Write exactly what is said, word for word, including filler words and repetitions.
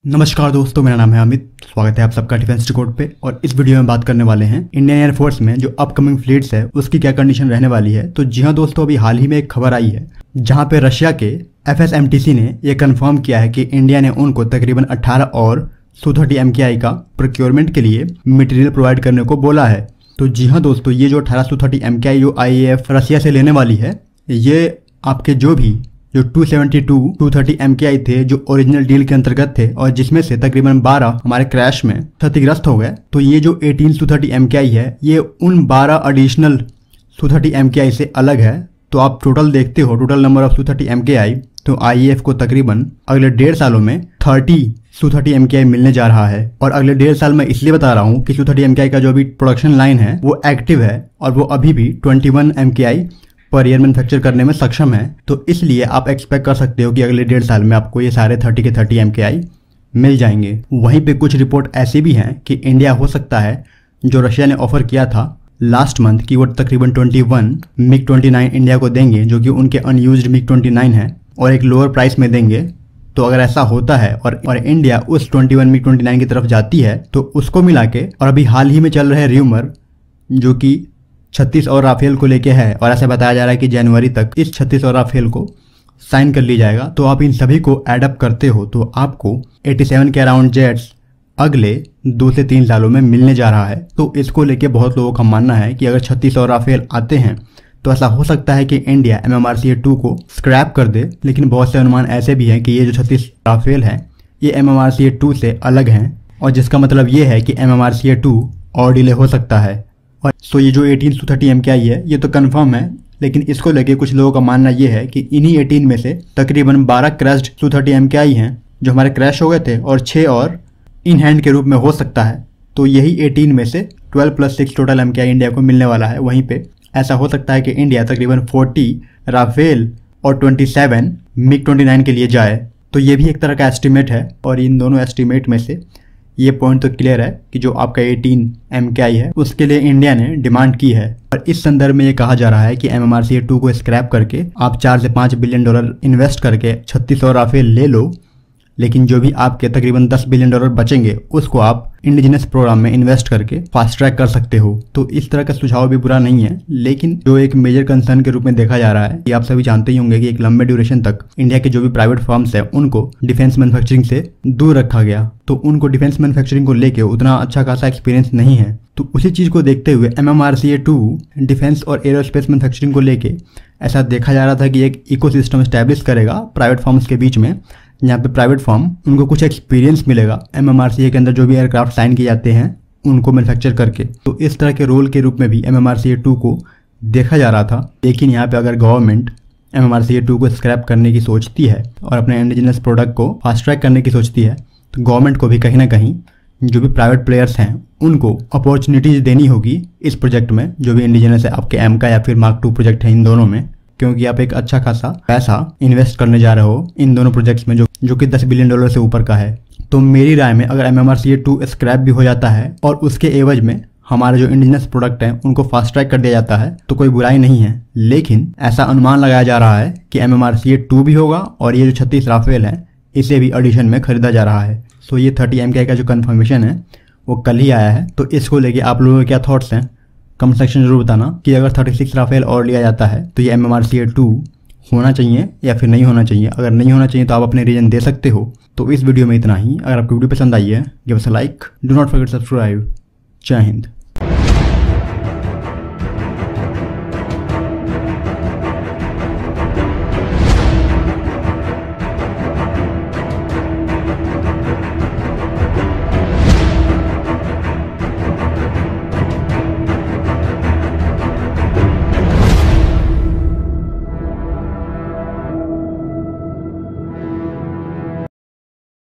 नमस्कार दोस्तों, मेरा नाम है अमित। स्वागत है आप सबका डिफेंस डिकोड पे। और इस वीडियो में बात करने वाले हैं इंडियन एयरफोर्स में जो अपकमिंग फ्लीट्स है उसकी क्या कंडीशन रहने वाली है। तो जी हाँ दोस्तों, अभी हाल ही में एक खबर आई है जहां पे रशिया के F S M T C ने यह कंफर्म किया है कि इंडिया ने उनको तकरीबन अठारह और S U thirty M K आई का प्रोक्योरमेंट के लिए मटेरियल प्रोवाइड करने को बोला है। तो जी हाँ दोस्तों, ये जो अठारह S U thirty M K आई जो आई ए एफ रशिया से लेने वाली है, ये आपके जो भी जो दो सौ बहत्तर S U thirty M K आई थे जो ओरिजिनल डील के अंतर्गत थे और जिसमें से तकरीबन बारह हमारे क्रैश में क्षतिग्रस्त हो गए। तो ये जो अठारह S U thirty M K आई है ये उन बारह additional S U thirty M K I से अलग है। तो आप टोटल देखते हो, total number of S U thirty M K I, तो आई ए एफ को तकरीबन अगले डेढ़ सालों में तीस S U thirty M K आई मिलने जा रहा है। और अगले डेढ़ साल में इसलिए बता रहा हूँ कि S U thirty M K आई का जो अभी प्रोडक्शन लाइन है वो एक्टिव है और वो अभी भी इक्कीस एम के आई पर ईयर मैन्युफैक्चर करने में सक्षम है। तो इसलिए आप एक्सपेक्ट कर सकते हो कि अगले डेढ़ साल में आपको ये सारे तीस के तीस एम के आई मिल जाएंगे। वहीं पे कुछ रिपोर्ट ऐसी भी हैं कि इंडिया हो सकता है जो रशिया ने ऑफर किया था लास्ट मंथ कि वो तकरीबन इक्कीस मिग ट्वेंटी नाइन इंडिया को देंगे, जो कि उनके अनयूज्ड मिग ट्वेंटी नाइन है, और एक लोअर प्राइस में देंगे। तो अगर ऐसा होता है और, और इंडिया उस इक्कीस मिग ट्वेंटी नाइन की तरफ जाती है तो उसको मिला के, और अभी हाल ही में चल रहे र्यूमर जो कि छत्तीस और राफेल को लेके है और ऐसा बताया जा रहा है कि जनवरी तक इस छत्तीस और राफेल को साइन कर ली जाएगा। तो आप इन सभी को ऐड अप करते हो तो आपको सत्तासी के अराउंड जेट्स अगले दो से तीन सालों में मिलने जा रहा है। तो इसको लेके बहुत लोगों का मानना है कि अगर छत्तीस और राफेल आते हैं तो ऐसा हो सकता है कि India M M R C A two को स्क्रैप कर दे। लेकिन बहुत से अनुमान ऐसे भी हैं कि ये जो छत्तीस राफेल हैं ये M M R C A two से अलग हैं, और जिसका मतलब ये है कि M M R C A two और डिले हो सकता है। और सो ये जो अठारह S U thirty M K आई है ये तो कंफर्म है, लेकिन इसको लेके कुछ लोगों का मानना ये है कि इन्हीं अठारह में से तकरीबन बारह crashed S U thirty M K I हैं जो हमारे क्रैश हो गए थे, और छः और इन हैंड के रूप में हो सकता है। तो यही अठारह में से बारह plus six total M K आई इंडिया को मिलने वाला है। वहीं पे ऐसा हो सकता है कि इंडिया तकरीबन चालीस राफेल और सत्ताईस मिग ट्वेंटी नाइन के लिए जाए। तो ये भी एक तरह का एस्टिमेट है, और इन दोनों एस्टिमेट में से ये पॉइंट तो क्लियर है कि जो आपका अठारह एम के आई है उसके लिए इंडिया ने डिमांड की है। और इस संदर्भ में ये कहा जा रहा है कि M M R C A two को स्क्रैप करके आप चार से पाँच बिलियन डॉलर इन्वेस्ट करके छत्तीस और राफेल ले लो, लेकिन जो भी आपके तकरीबन दस बिलियन डॉलर बचेंगे उसको आप इंडिजिनस प्रोग्राम में इन्वेस्ट करके फास्ट ट्रैक कर सकते हो। तो इस तरह का सुझाव भी बुरा नहीं है, लेकिन जो एक मेजर कंसर्न के रूप में देखा जा रहा है कि आप सभी जानते ही होंगे कि एक लंबे ड्यूरेशन तक इंडिया के जो भी प्राइवेट फर्म्स है उनको डिफेंस मैन्युफैक्चरिंग से दूर रखा गया। तो उनको डिफेंस मैन्युफैक्चरिंग को लेके उतना अच्छा खासा एक्सपीरियंस नहीं है। तो उसी चीज को देखते हुए M M R C A two defence और एरोस्पेस मैन्युफैक्चरिंग को लेके ऐसा देखा जा रहा था कि एक इकोसिस्टम एस्टैब्लिश करेगा प्राइवेट फर्म्स के बीच में, जहाँ पे प्राइवेट फर्म उनको कुछ एक्सपीरियंस मिलेगा M M R C A के अंदर जो भी एयरक्राफ्ट साइन किए जाते हैं उनको मैन्युफैक्चर करके। तो इस तरह के रोल के रूप में भी M M R C A two को देखा जा रहा था। लेकिन यहाँ पे अगर government M M R C A two को स्क्रैप करने की सोचती है और अपने इंडिजिनस प्रोडक्ट को फास्ट ट्रैक करने की सोचती है, तो गवर्नमेंट को भी कहीं ना कहीं जो भी प्राइवेट प्लेयर्स हैं उनको अपॉर्चुनिटीज देनी होगी इस प्रोजेक्ट में, जो भी इंडिजिनस है आपके एम का या फिर मार्क टू प्रोजेक्ट है, इन दोनों में। क्योंकि आप एक अच्छा खासा पैसा इन्वेस्ट करने जा रहे हो इन दोनों प्रोजेक्ट्स में जो जो कि दस बिलियन डॉलर से ऊपर का है। तो मेरी राय में अगर M M R C A two scrap भी हो जाता है और उसके एवज में हमारे जो इंडिजिनस प्रोडक्ट हैं उनको फास्ट ट्रैक कर दिया जाता है तो कोई बुराई नहीं है। लेकिन ऐसा अनुमान लगाया जा रहा है कि M M R C A two भी होगा और ये जो छत्तीस राफेल है इसे भी एडिशन में खरीदा जा रहा है। सो ये तीस एम के आई का जो कन्फर्मेशन है वो कल ही आया है। तो इसको लेके आप लोगों के क्या थॉट्स हैं कमेंट सेक्शन जरूर बताना कि अगर छत्तीस राफेल और लिया जाता है तो ये M M R C A two होना चाहिए या फिर नहीं होना चाहिए। अगर नहीं होना चाहिए तो आप अपने रीजन दे सकते हो। तो इस वीडियो में इतना ही। अगर आपको वीडियो पसंद आई है give us a like, do not forget subscribe. जय हिंद।